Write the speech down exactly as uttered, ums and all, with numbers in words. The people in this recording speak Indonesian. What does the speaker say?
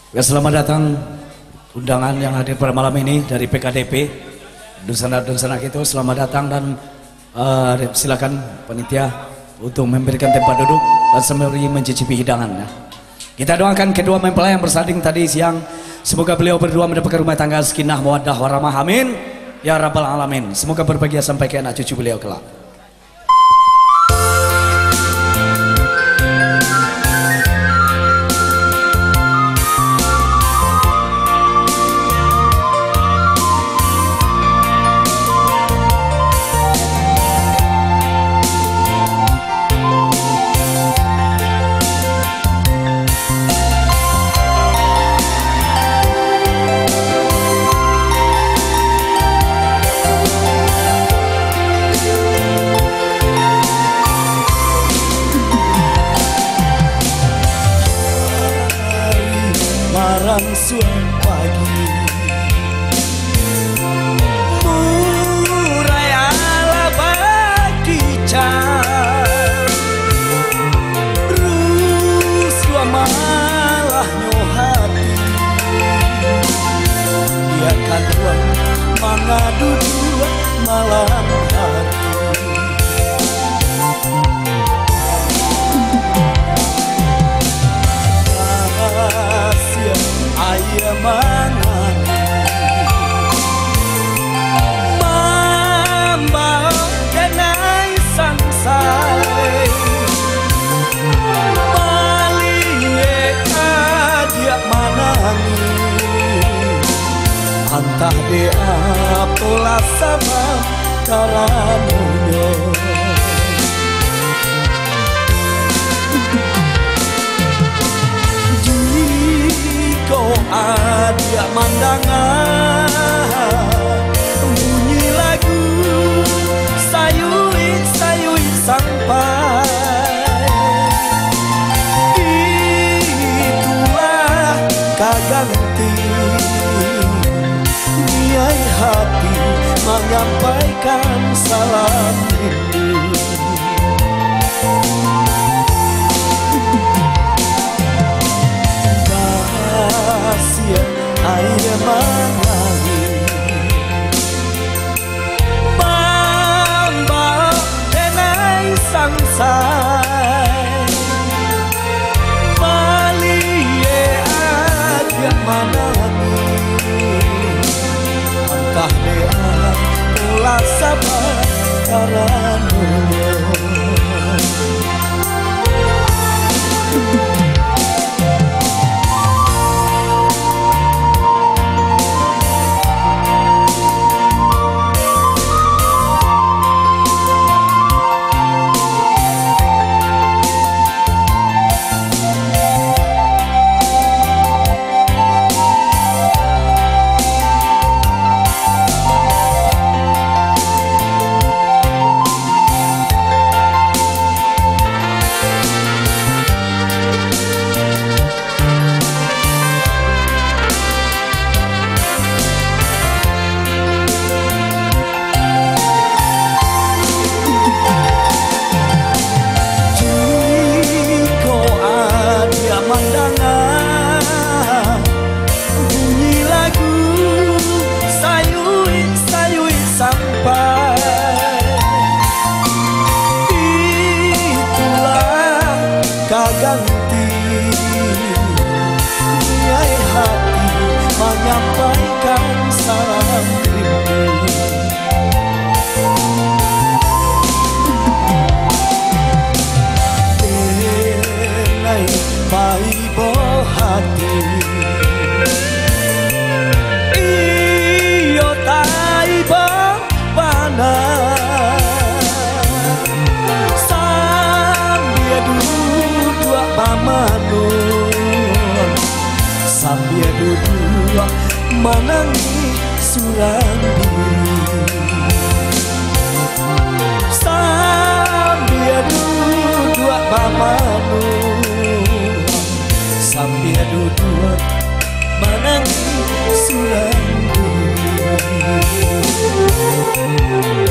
Ya, selamat datang undangan yang hadir pada malam ini dari P K D P Dunsana-Dunsana itu. Selamat datang dan uh, silakan panitia untuk memberikan tempat duduk dan sembari mencicipi hidangan. Ya. Kita doakan kedua mempelai yang bersanding tadi siang, semoga beliau berdua mendapatkan rumah tangga sakinah mawaddah warahmah, amin ya rabbal alamin. Semoga berbahagia sampai ke anak cucu beliau kelak. Langsung pagi murai ala bagi car rusua malah nyohati biarkan tuan mengadu dua malam hari ayah mangan mamba kenai sangsai balie adia manangi antah dea pola sama karamunyo kau ada mandangan bunyi lagu sayui sayui sampai itulah kaganti niai hati menyampaikan salam rindu. Air mengalir Bamba denai sangsai Balie aja manani Entah dea pola sabar karanunya ganti niai hati menyampaikan salam rindu denai paibo hati iyo taibo bana pamanun sambil duduk menangi surambi sambil duduk pamanun sambil duduk menangi surambi.